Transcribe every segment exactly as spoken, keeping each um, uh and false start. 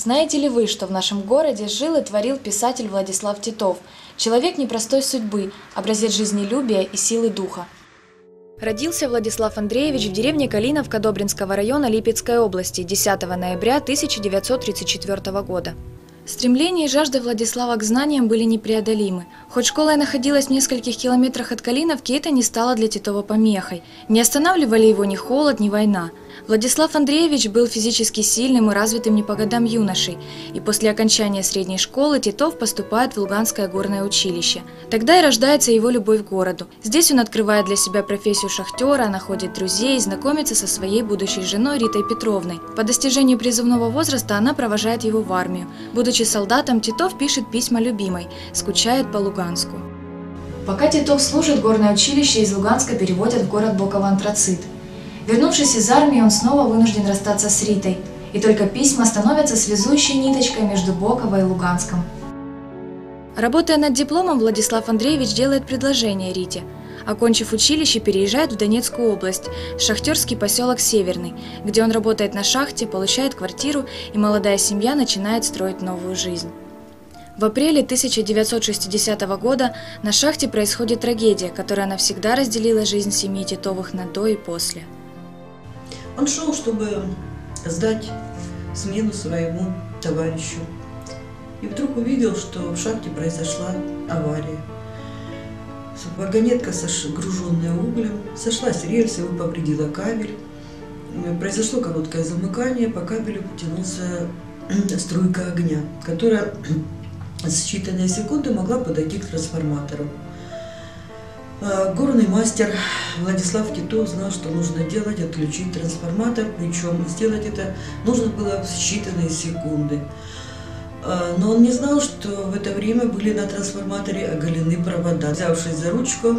Знаете ли вы, что в нашем городе жил и творил писатель Владислав Титов, человек непростой судьбы, образец жизнелюбия и силы духа? Родился Владислав Андреевич в деревне Калиновка Добринского района Липецкой области десятого ноября тысяча девятьсот тридцать четвёртого года. Стремление и жажда Владислава к знаниям были непреодолимы. Хоть школа и находилась в нескольких километрах от Калиновки, это не стало для Титова помехой. Не останавливали его ни холод, ни война. Владислав Андреевич был физически сильным и развитым не по годам юношей, и после окончания средней школы Титов поступает в Луганское горное училище. Тогда и рождается его любовь к городу. Здесь он открывает для себя профессию шахтера, находит друзей, знакомится со своей будущей женой Ритой Петровной. По достижению призывного возраста она провожает его в армию. Будучи солдатом, Титов пишет письма любимой, скучает по Луганску. Пока Титов служит, горное училище из Луганска переводят в город Боково-Антрацит. Вернувшись из армии, он снова вынужден расстаться с Ритой, и только письма становятся связующей ниточкой между Боково и Луганском. Работая над дипломом, Владислав Андреевич делает предложение Рите. Окончив училище, переезжает в Донецкую область, в шахтерский поселок Северный, где он работает на шахте, получает квартиру, и молодая семья начинает строить новую жизнь. В апреле тысяча девятьсот шестидесятого года на шахте происходит трагедия, которая навсегда разделила жизнь семьи Титовых на до и после. Он шел, чтобы сдать смену своему товарищу. И вдруг увидел, что в шахте произошла авария. Вагонетка, груженная углем, сошла с рельсы, его повредила кабель. Произошло короткое замыкание, по кабелю потянулся струйка огня, которая с считанные секунды могла подойти к трансформатору. Горный мастер Владислав Титов знал, что нужно делать, отключить трансформатор, причем сделать это нужно было в считанные секунды. Но он не знал, что в это время были на трансформаторе оголены провода. Взявшись за ручку,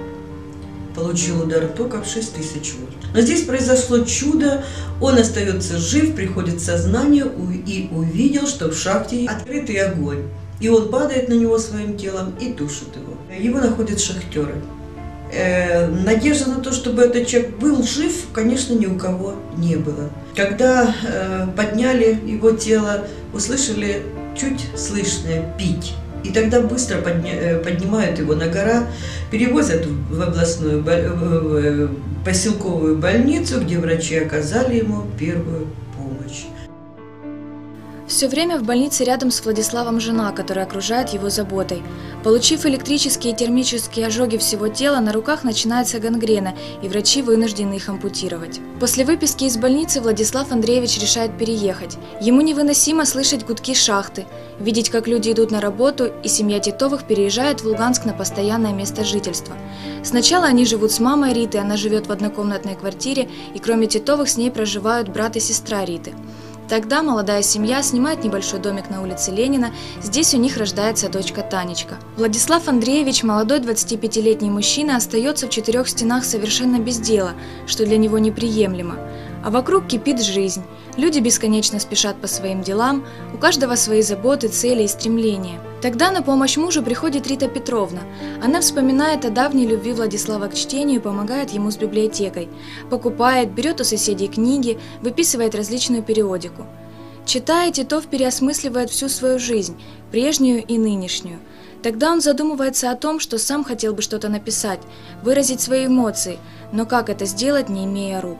получил удар тока в шесть тысяч вольт. Но здесь произошло чудо, он остается жив, приходит в сознание и увидел, что в шахте открытый огонь. И он падает на него своим телом и душит его. Его находят шахтеры. Э, надежда на то, чтобы этот человек был жив, конечно, ни у кого не было. Когда э, подняли его тело, услышали чуть слышное «пить». И тогда быстро подня, поднимают его на гора, перевозят в областную в поселковую больницу, где врачи оказали ему первую помощь. Все время в больнице рядом с Владиславом жена, которая окружает его заботой. Получив электрические и термические ожоги всего тела, на руках начинается гангрена, и врачи вынуждены их ампутировать. После выписки из больницы Владислав Андреевич решает переехать. Ему невыносимо слышать гудки шахты, видеть, как люди идут на работу, и семья Титовых переезжает в Луганск на постоянное место жительства. Сначала они живут с мамой Риты, она живет в однокомнатной квартире, и кроме Титовых с ней проживают брат и сестра Риты. Тогда молодая семья снимает небольшой домик на улице Ленина, здесь у них рождается дочка Танечка. Владислав Андреевич, молодой двадцатипятилетний мужчина, остается в четырех стенах совершенно без дела, что для него неприемлемо. А вокруг кипит жизнь, люди бесконечно спешат по своим делам, у каждого свои заботы, цели и стремления. Тогда на помощь мужу приходит Рита Петровна. Она вспоминает о давней любви Владислава к чтению и помогает ему с библиотекой. Покупает, берет у соседей книги, выписывает различную периодику. Читая, Титов переосмысливает всю свою жизнь, прежнюю и нынешнюю. Тогда он задумывается о том, что сам хотел бы что-то написать, выразить свои эмоции, но как это сделать, не имея рук.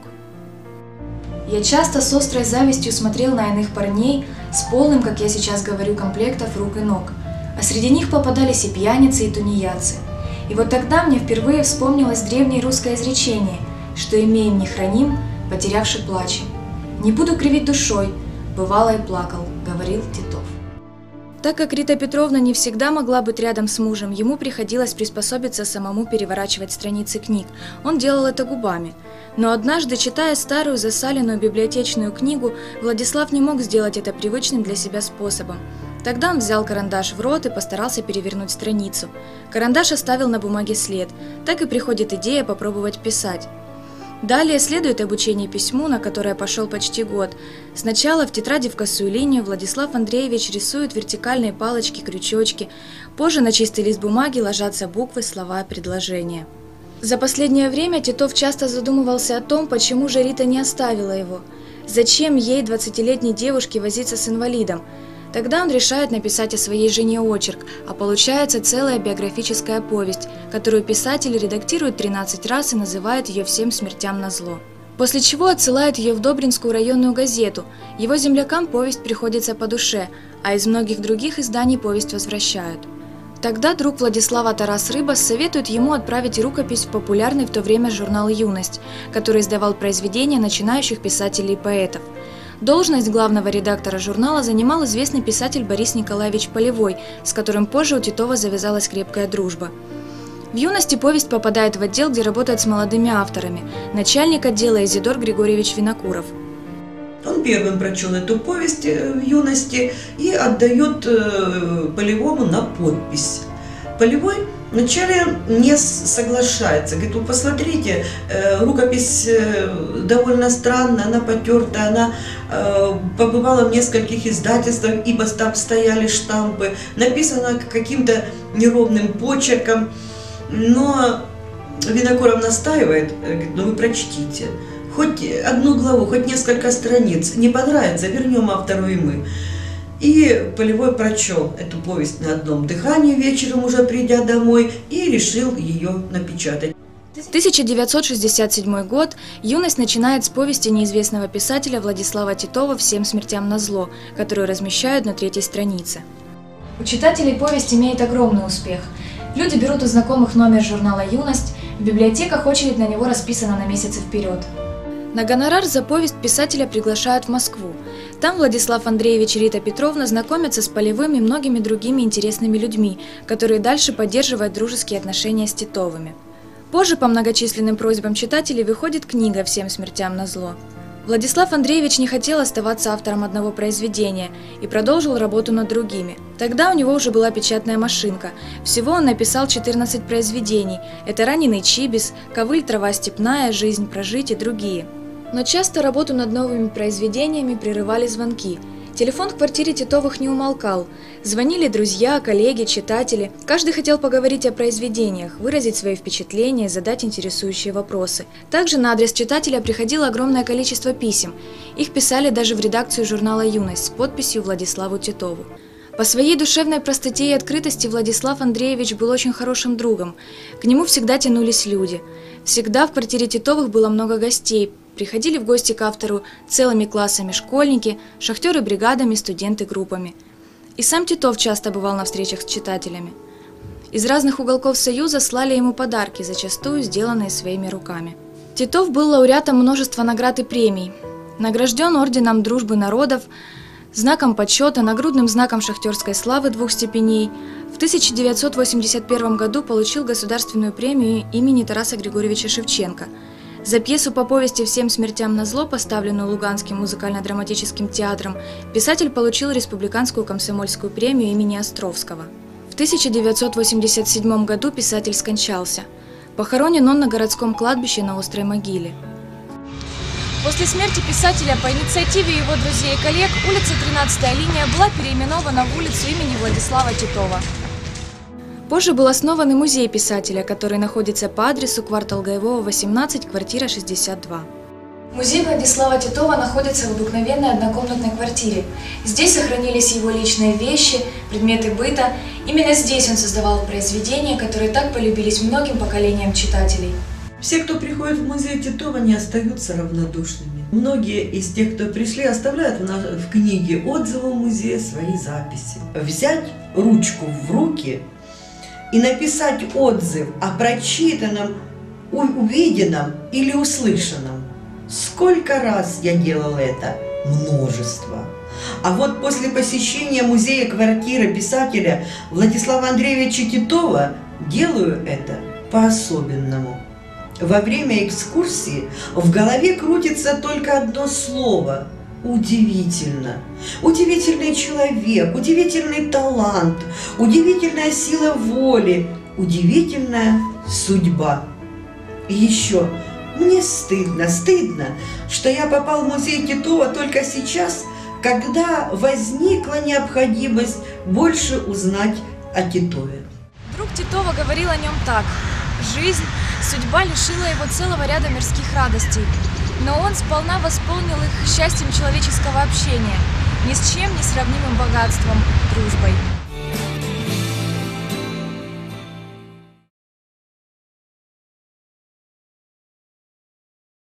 Я часто с острой завистью смотрел на иных парней с полным, как я сейчас говорю, комплектов рук и ног. А среди них попадались и пьяницы, и тунеядцы. И вот тогда мне впервые вспомнилось древнее русское изречение, что имеем не храним, потерявши плачем. Не буду кривить душой, бывало и плакал, говорил Титов. Так как Рита Петровна не всегда могла быть рядом с мужем, ему приходилось приспособиться самому переворачивать страницы книг. Он делал это губами. Но однажды, читая старую засаленную библиотечную книгу, Владислав не мог сделать это привычным для себя способом. Тогда он взял карандаш в рот и постарался перевернуть страницу. Карандаш оставил на бумаге след. Так и приходит идея попробовать писать. Далее следует обучение письму, на которое пошел почти год. Сначала в тетради в косую линию Владислав Андреевич рисует вертикальные палочки, крючочки. Позже на чистый лист бумаги ложатся буквы, слова, предложения. За последнее время Титов часто задумывался о том, почему же Рита не оставила его. Зачем ей, двадцатилетней девушке, возиться с инвалидом? Тогда он решает написать о своей жене очерк, а получается целая биографическая повесть, которую писатель редактирует тринадцать раз и называет ее «Всем смертям назло». После чего отсылает ее в Добринскую районную газету. Его землякам повесть приходится по душе, а из многих других изданий повесть возвращают. Тогда друг Владислава Тарас Рыбас советует ему отправить рукопись в популярный в то время журнал «Юность», который издавал произведения начинающих писателей и поэтов. Должность главного редактора журнала занимал известный писатель Борис Николаевич Полевой, с которым позже у Титова завязалась крепкая дружба. В «Юности» повесть попадает в отдел, где работает с молодыми авторами. Начальник отдела Изидор Григорьевич Винокуров. Он первым прочел эту повесть в «Юности» и отдает Полевому на подпись. Полевой вначале не соглашается. Говорит: вы посмотрите, рукопись довольно странная, она потертая, она побывала в нескольких издательствах, ибо там стояли штампы, написана каким-то неровным почерком. Но Винокуров настаивает, говорит: ну вы прочтите. Хоть одну главу, хоть несколько страниц. Не понравится, вернем автору и мы. И Полевой прочел эту повесть на одном дыхании вечером, уже придя домой, и решил ее напечатать. тысяча девятьсот шестьдесят седьмой год. «Юность» начинает с повести неизвестного писателя Владислава Титова «Всем смертям назло», которую размещают на третьей странице. У читателей повесть имеет огромный успех. Люди берут у знакомых номер журнала «Юность», в библиотеках очередь на него расписана на месяцы вперед. На гонорар за повесть писателя приглашают в Москву. Там Владислав Андреевич и Рита Петровна знакомятся с Полевым и многими другими интересными людьми, которые дальше поддерживают дружеские отношения с Титовыми. Позже по многочисленным просьбам читателей выходит книга «Всем смертям назло». Владислав Андреевич не хотел оставаться автором одного произведения и продолжил работу над другими. Тогда у него уже была печатная машинка. Всего он написал четырнадцать произведений. Это «Раненый Чибис», «Ковыль, трава степная», «Жизнь прожить» и другие. Но часто работу над новыми произведениями прерывали звонки. Телефон в квартире Титовых не умолкал. Звонили друзья, коллеги, читатели. Каждый хотел поговорить о произведениях, выразить свои впечатления, задать интересующие вопросы. Также на адрес читателя приходило огромное количество писем. Их писали даже в редакцию журнала «Юность» с подписью Владиславу Титову. По своей душевной простоте и открытости Владислав Андреевич был очень хорошим другом. К нему всегда тянулись люди. Всегда в квартире Титовых было много гостей. Приходили в гости к автору целыми классами школьники, шахтеры бригадами, студенты группами. И сам Титов часто бывал на встречах с читателями. Из разных уголков Союза слали ему подарки, зачастую сделанные своими руками. Титов был лауреатом множества наград и премий. Награжден орденом Дружбы народов, знаком почета, нагрудным знаком шахтерской славы двух степеней. В тысяча девятьсот восемьдесят первом году получил государственную премию имени Тараса Григорьевича Шевченко. За пьесу по повести «Всем смертям назло», поставленную Луганским музыкально-драматическим театром, писатель получил республиканскую комсомольскую премию имени Островского. В тысяча девятьсот восемьдесят седьмом году писатель скончался. Похоронен он на городском кладбище на Острой могиле. После смерти писателя по инициативе его друзей и коллег улица тринадцатая линия была переименована в улицу имени Владислава Титова. Позже был основан и музей писателя, который находится по адресу квартал Гаевого, восемнадцать, квартира шестьдесят два. Музей Владислава Титова находится в обыкновенной однокомнатной квартире. Здесь сохранились его личные вещи, предметы быта. Именно здесь он создавал произведения, которые так полюбились многим поколениям читателей. Все, кто приходит в музей Титова, не остаются равнодушными. Многие из тех, кто пришли, оставляют в, на... в книге отзывы музея свои записи. Взять ручку в руки и написать отзыв о прочитанном, увиденном или услышанном. Сколько раз я делала это? Множество. А вот после посещения музея квартиры писателя Владислава Андреевича Титова делаю это по-особенному. Во время экскурсии в голове крутится только одно слово – удивительно. Удивительный человек, удивительный талант, удивительная сила воли, удивительная судьба. И еще мне стыдно, стыдно, что я попал в музей Титова только сейчас, когда возникла необходимость больше узнать о Титове. Друг Титова говорил о нем так: «Жизнь Судьба лишила его целого ряда мирских радостей, но он сполна восполнил их счастьем человеческого общения, ни с чем не сравнимым богатством, дружбой.